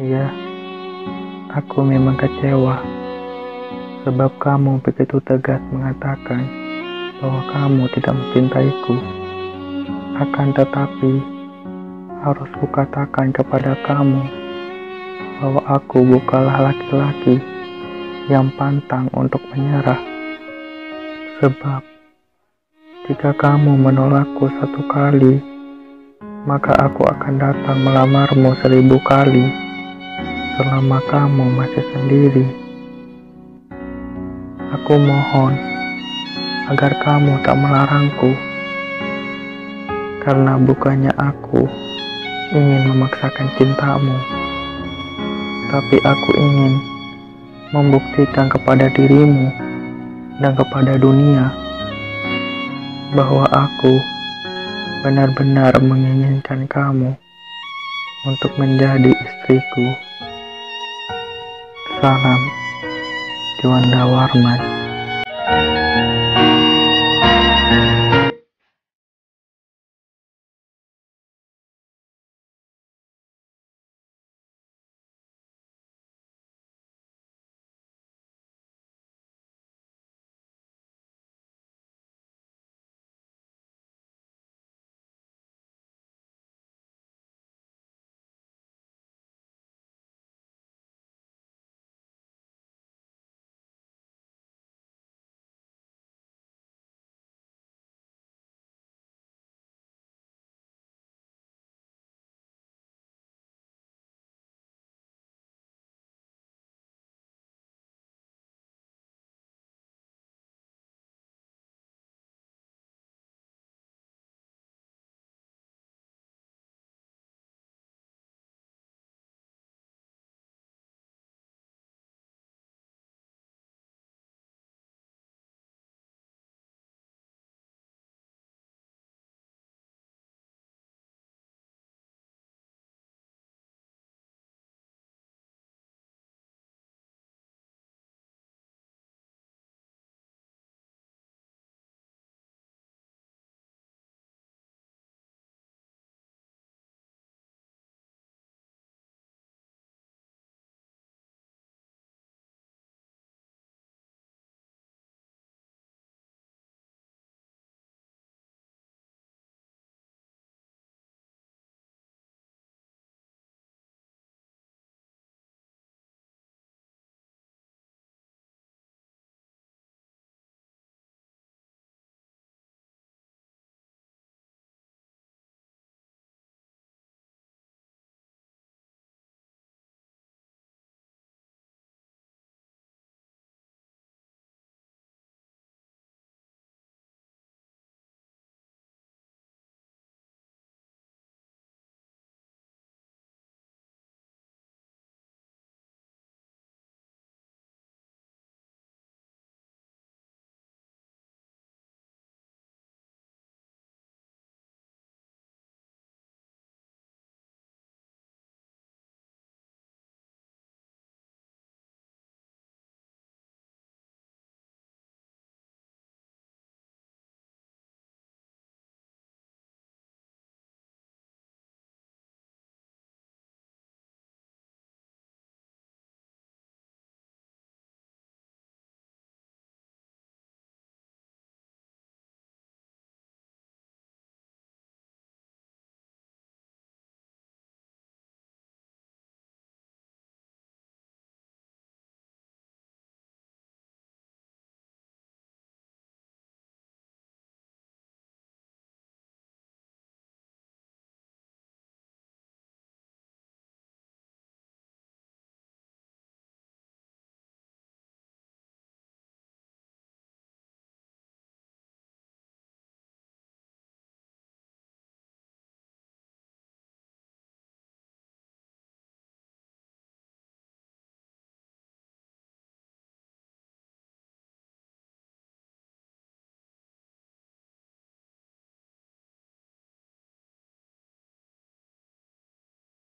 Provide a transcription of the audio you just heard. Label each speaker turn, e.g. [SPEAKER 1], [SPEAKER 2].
[SPEAKER 1] Iya, aku memang kecewa sebab kamu begitu tegas mengatakan bahwa kamu tidak mencintaiku. Akan tetapi, harus kukatakan kepada kamu bahwa aku bukanlah laki-laki yang pantang untuk menyerah. Sebab, jika kamu menolakku 1 kali, maka aku akan datang melamarmu 1000 kali selama kamu masih sendiri. Aku mohon agar kamu tak melarangku, karena bukannya aku ingin memaksakan cintamu, tapi aku ingin membuktikan kepada dirimu dan kepada dunia bahwa aku benar-benar menginginkan kamu untuk menjadi istriku. Salam, Juanda Warman.